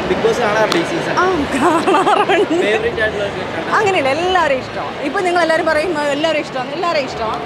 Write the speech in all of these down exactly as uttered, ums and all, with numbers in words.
Big boss കാണാറുണ്ട് ഈ season? ആ കാണാറുണ്ട്. ഫേവറേറ്റ് ആയിട്ടുള്ള അങ്ങനെയില്ല, എല്ലാവരും ഇഷ്ടമാണ്. ഇപ്പം നിങ്ങൾ എല്ലാവരും പറയും എല്ലാവരും ഇഷ്ടമാണ്, എല്ലാവരും ഇഷ്ടമാണ്.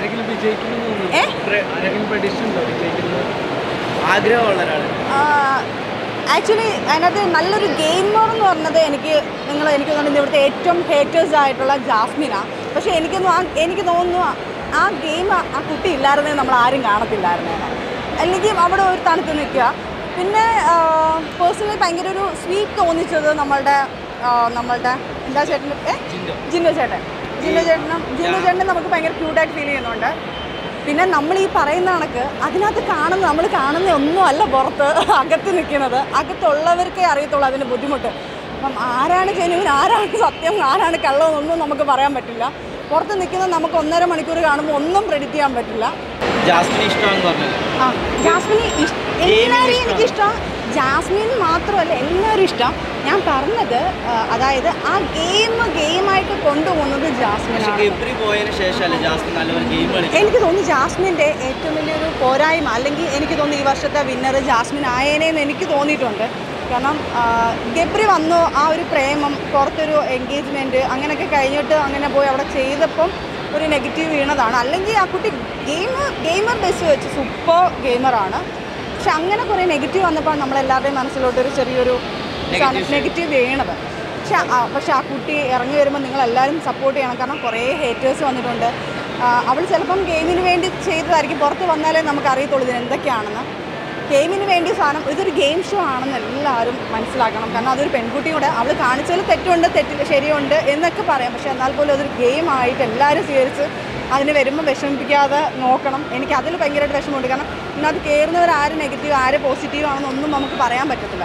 ആഗ്രഹമുള്ള ഒരാൾ ആക്ച്വലി അതിനകത്ത് നല്ലൊരു ഗെയിമർ എന്ന് പറഞ്ഞത് എനിക്ക് നിങ്ങൾ എനിക്ക് തോന്നുന്നത് ഇവിടുത്തെ ഏറ്റവും ഹേറ്റേഴ്സ് ആയിട്ടുള്ള ജാസ്മിനാണ്. പക്ഷേ എനിക്കൊന്നും ആ എനിക്ക് തോന്നുന്നു ആ ഗെയിം ആ കുട്ടി ഇല്ലായിരുന്നേ നമ്മൾ ആരും കാണത്തില്ലായിരുന്നേ. അല്ലെങ്കിൽ അവിടെ ഒരു തണുത്ത് നിൽക്കുക. പിന്നെ പേഴ്സണലി ഭയങ്കര ഒരു സ്വീറ്റ് തോന്നിച്ചത് നമ്മളുടെ നമ്മളുടെ എന്താ ചേട്ടൻ ഏ ജിൻഡോ ചേട്ടൻ ജിൻഡോ ചേട്ടനും ജിൻഡോ ചേട്ടനും നമുക്ക് ഭയങ്കര ക്യൂട്ടായിട്ട് ഫീൽ ചെയ്യുന്നുണ്ട്. പിന്നെ നമ്മൾ ഈ പറയുന്ന കണക്ക് അതിനകത്ത് കാണുന്ന നമ്മൾ കാണുന്ന ഒന്നും അല്ല പുറത്ത് അകത്ത് നിൽക്കുന്നത്. അകത്തുള്ളവർക്കേ അറിയത്തുള്ളൂ അതിൻ്റെ ബുദ്ധിമുട്ട്. അപ്പം ആരാണ് ജെന്യുവിൻ, ആരാണ് സത്യം, ആരാണ് കള്ളമെന്നൊന്നും നമുക്ക് പറയാൻ പറ്റില്ല. പുറത്ത് നിൽക്കുന്ന നമുക്ക് ഒന്നര മണിക്കൂർ കാണുമ്പോൾ ഒന്നും പ്രെഡിക്റ്റ് ചെയ്യാൻ പറ്റില്ല. ജാസ്മിനെ ഇഷ്ടമാണെന്ന് പറഞ്ഞത്. ആ ജാസ്മിനെ എല്ലാവരെയും എനിക്കിഷ്ടം. ജാസ്മിൻ മാത്രമല്ല എല്ലാവരും ഇഷ്ടം. ഞാൻ പറഞ്ഞത് അതായത് ആ ഗെയിം ഗെയിമായിട്ട് കൊണ്ടുപോകുന്നത് ജാസ്മിനാണ്. എനിക്ക് തോന്നുന്നു ജാസ്മിൻ്റെ ഏറ്റവും വലിയൊരു പോരായ്മ, അല്ലെങ്കിൽ എനിക്ക് തോന്നുന്നു ഈ വർഷത്തെ വിന്നർ ജാസ്മിൻ ആയേനെന്ന് എനിക്ക് തോന്നിയിട്ടുണ്ട്. കാരണം ഗബ്രി വന്നു ആ ഒരു പ്രേമം പുറത്തൊരു എൻഗേജ്മെൻറ്റ് അങ്ങനെയൊക്കെ കഴിഞ്ഞിട്ട് അങ്ങനെ പോയി അവിടെ ചെയ്തപ്പം ഒരു നെഗറ്റീവ് വീണതാണ്. അല്ലെങ്കിൽ ആ കുട്ടി ഗെയിം ഗെയിമർ ബേസ് വെച്ച് സൂപ്പർ ഗെയിമറാണ്. പക്ഷെ അങ്ങനെ കുറേ നെഗറ്റീവ് വന്നപ്പോൾ നമ്മളെല്ലാവരുടെയും മനസ്സിലോട്ടൊരു ചെറിയൊരു നെഗറ്റീവ് വീണത്. പക്ഷെ പക്ഷെ ആ കുട്ടി ഇറങ്ങി വരുമ്പോൾ നിങ്ങളെല്ലാവരും സപ്പോർട്ട് ചെയ്യണം. കാരണം കുറേ ഹേറ്റേഴ്സ് വന്നിട്ടുണ്ട്. അവൾ ചിലപ്പം ഗെയിമിന് വേണ്ടി ചെയ്തതായിരിക്കും. പുറത്ത് വന്നാലേ നമുക്ക് അറിയത്തുള്ളൂ ഇതിന് എന്തൊക്കെയാണെന്ന്. ഗെയിമിന് വേണ്ടി സാധനം ഇതൊരു ഗെയിം ഷോ ആണെന്ന് എല്ലാവരും മനസ്സിലാക്കണം. കാരണം അതൊരു പെൺകുട്ടിയോടെ അവൾ കാണിച്ചതിൽ തെറ്റുണ്ട്, തെറ്റ് ശരിയുണ്ട് എന്നൊക്കെ പറയാം. പക്ഷെ എന്നാൽ പോലും അതൊരു ഗെയിമായിട്ട് എല്ലാവരും സ്വീകരിച്ച് അതിന് വരുമ്പോൾ വിഷമിപ്പിക്കാതെ നോക്കണം. എനിക്ക് അതിൽ ഭയങ്കരമായിട്ട് വിഷമമുണ്ട്. കാരണം ഇതിനകത്ത് കയറുന്നവർ ആര് നെഗറ്റീവ് ആര് പോസിറ്റീവ് ആണെന്നൊന്നും നമുക്ക് പറയാൻ പറ്റത്തില്ല.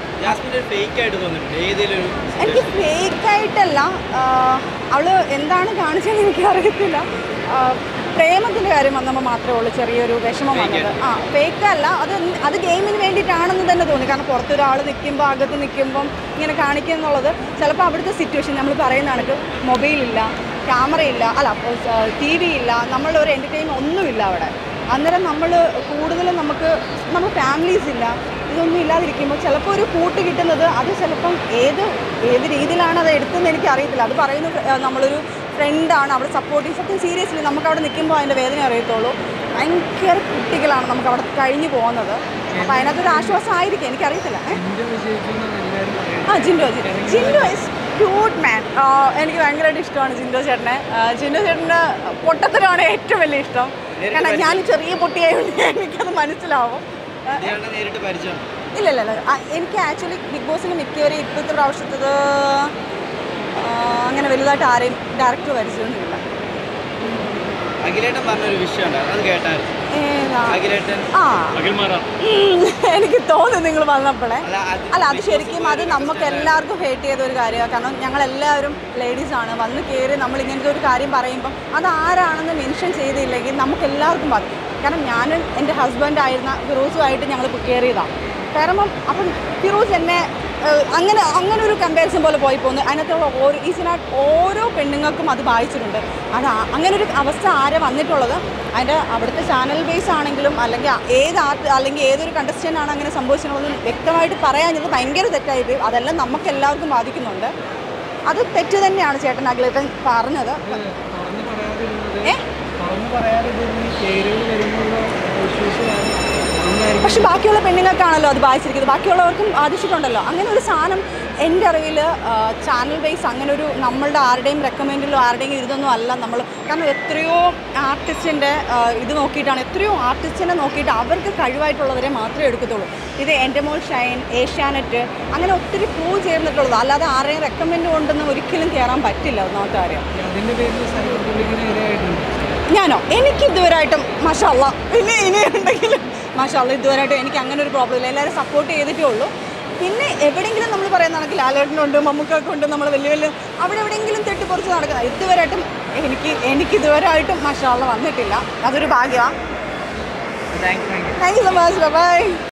എനിക്ക് ഫേക്കായിട്ടല്ല, അവൾ എന്താണ് കാണിച്ചതെന്ന് എനിക്ക് അറിയത്തില്ല. പ്രേമത്തിൻ്റെ കാര്യം വന്നപ്പോൾ മാത്രമേ ഉള്ളൂ ചെറിയൊരു വിഷമം വന്നത്. ആ ഫേക്കല്ല, അത് അത് ഗെയിമിന് വേണ്ടിയിട്ടാണെന്ന് തന്നെ തോന്നി. കാരണം പുറത്തൊരാൾ നിൽക്കുമ്പോൾ അകത്ത് നിൽക്കുമ്പം ഇങ്ങനെ കാണിക്കുക എന്നുള്ളത് ചിലപ്പോൾ അവിടുത്തെ സിറ്റുവേഷൻ നമ്മൾ പറയുന്ന കണക്ക് മൊബൈലില്ല, ക്യാമറയില്ല, അല്ല ടി വി ഇല്ല, നമ്മളുടെ ഒരു എൻ്റർടൈൻമെൻറ്റ് ഒന്നുമില്ല അവിടെ. അന്നേരം നമ്മൾ കൂടുതലും നമുക്ക് നമ്മൾ ഫാമിലീസ് ഇല്ല, ഇതൊന്നും ഇല്ലാതിരിക്കുമ്പോൾ ചിലപ്പോൾ ഒരു കൂട്ട് കിട്ടുന്നത് അത് ചിലപ്പം ഏത് ഏത് രീതിയിലാണ് അത് എടുത്തതെന്ന് എനിക്ക് അറിയത്തില്ല. അത് പറയുന്നത് നമ്മളൊരു ഫ്രണ്ടാണ്, അവിടെ സപ്പോർട്ടിങ് സത്യം സീരിയസ്ലി നമുക്ക് അവിടെ നിൽക്കുമ്പോൾ അതിൻ്റെ വേദന അറിയത്തുള്ളൂ. ഭയങ്കര കുട്ടികളാണ് നമുക്ക് അവിടെ കഴിഞ്ഞു പോകുന്നത്. അപ്പോൾ അതിനകത്തൊരു ആശ്വാസം ആയിരിക്കും, എനിക്കറിയത്തില്ല. ആ Jindo Jindo is cute man. എനിക്ക് ഭയങ്കരമായിട്ട് ഇഷ്ടമാണ് ജിൻഡോ ചേട്ടനെ. ജിൻഡോ ചേട്ടൻ്റെ പൊട്ടത്തരമാണ് ഏറ്റവും വലിയ ഇഷ്ടം. കാരണം ഞാൻ ചെറിയ പൊട്ടിയായതുകൊണ്ട് എനിക്കത് മനസ്സിലാവും. ഇല്ല ഇല്ല ഇല്ല എനിക്ക് ആക്ച്വലി ബിഗ് ബോസിൽ മിക്കവരും ഇപ്പോഴത്തെ പ്രാവശ്യത്തത് അങ്ങനെ വലുതായിട്ട് ആരെയും ഡയറക്ടർ പരിചയമൊന്നുമില്ല. എനിക്ക് തോന്നുന്നു നിങ്ങൾ വന്നപ്പോഴേ അല്ല അത് ശരിക്കും അത് നമുക്ക് എല്ലാവർക്കും ഹേറ്റ് ചെയ്ത ഒരു കാര്യമാണ്. കാരണം ഞങ്ങളെല്ലാവരും ലേഡീസാണ്. വന്ന് കയറി നമ്മൾ ഇങ്ങനത്തെ ഒരു കാര്യം പറയുമ്പം അത് ആരാണെന്ന് മെൻഷൻ ചെയ്തില്ലെങ്കിൽ നമുക്ക് എല്ലാവർക്കും ബാധിക്കും. കാരണം ഞാനും എൻ്റെ ഹസ്ബൻഡായിരുന്ന ഫിറോസുമായിട്ട് ഞങ്ങൾ കയറിയതാണ്. കാരണം അപ്പം ഫിറോസ് എന്നെ അങ്ങനെ അങ്ങനെ ഒരു കമ്പാരിസൺ പോലെ പോയി പോകുന്നു. അതിനകത്തുള്ള ഓരോ ഈസിനായിട്ട് ഓരോ പെണ്ണുങ്ങൾക്കും അത് ബാധിച്ചിട്ടുണ്ട്. അത് അങ്ങനെ ഒരു അവസ്ഥ ആരെ വന്നിട്ടുള്ളത് അതിൻ്റെ അവിടുത്തെ ചാനൽ ബേസ് ആണെങ്കിലും അല്ലെങ്കിൽ ഏത് ആർട്ട് അല്ലെങ്കിൽ ഏതൊരു കണ്ടസ്റ്റൻ്റ് ആണ് അങ്ങനെ സംഭവിച്ചിട്ടുള്ളത് വ്യക്തമായിട്ട് പറയാഞ്ഞത് ഭയങ്കര തെറ്റായിട്ട് അതെല്ലാം നമുക്ക് എല്ലാവർക്കും ബാധിക്കുന്നുണ്ട്. അത് തെറ്റ് തന്നെയാണ് ചേട്ടൻ അഖിലേട്ടൻ പറഞ്ഞത്. ഏ പക്ഷെ ബാക്കിയുള്ള പെണ്ണുങ്ങൾക്കാണല്ലോ അത് ബാധിച്ചിരിക്കുന്നത്, ബാക്കിയുള്ളവർക്കും ബാധിച്ചിട്ടുണ്ടല്ലോ. അങ്ങനെ ഒരു സാധനം എൻ്റെ അറിവിൽ ചാനൽ ബേസ് അങ്ങനെ ഒരു നമ്മളുടെ ആരുടെയും റെക്കമെൻഡിലോ ആരുടെയും ഇതൊന്നും അല്ല നമ്മൾ. കാരണം എത്രയോ ആർട്ടിസ്റ്റിൻ്റെ ഇത് നോക്കിയിട്ടാണ്, എത്രയോ ആർട്ടിസ്റ്റിനെ നോക്കിയിട്ട് അവർക്ക് കഴിവായിട്ടുള്ളവരെ മാത്രമേ എടുക്കത്തുള്ളൂ. ഇത് എൻ്റെ മോൾ ഷൈൻ, ഏഷ്യാനെറ്റ് അങ്ങനെ ഒത്തിരി പ്രൂവ് ചെയ്തിട്ടുള്ളത്. അല്ലാതെ ആരെയും റെക്കമെൻഡ് കൊണ്ടൊന്നും ഒരിക്കലും കയറാൻ പറ്റില്ല. ഒന്നാമത്തെ കാര്യം ഞാനോ എനിക്ക് ഇതുവരെയായിട്ടും മാഷാ അല്ലാ പിന്നെ ഇനി ഉണ്ടെങ്കിലും മാഷാ അല്ലാ ഇതുവരെയായിട്ടും എനിക്ക് അങ്ങനെ ഒരു പ്രോബ്ലം ഇല്ല. എല്ലാവരും സപ്പോർട്ട് ചെയ്തിട്ടേ ഉള്ളൂ. പിന്നെ എവിടെയെങ്കിലും നമ്മൾ പറയുന്നതാണെങ്കിൽ ലാലേട്ടനുണ്ട്, മമ്മൂക്കൊക്കെ ഉണ്ട്, നമ്മൾ വലിയ വലിയ അവിടെ എവിടെയെങ്കിലും തെറ്റിപ്പറിച്ച് നടക്കുന്നത് ഇതുവരെയായിട്ടും എനിക്ക് എനിക്ക് ഇതുവരെയായിട്ടും മാഷാ അല്ലാ വന്നിട്ടില്ല. അതൊരു ഭാഗ്യമാണ്. Thank you so much. By.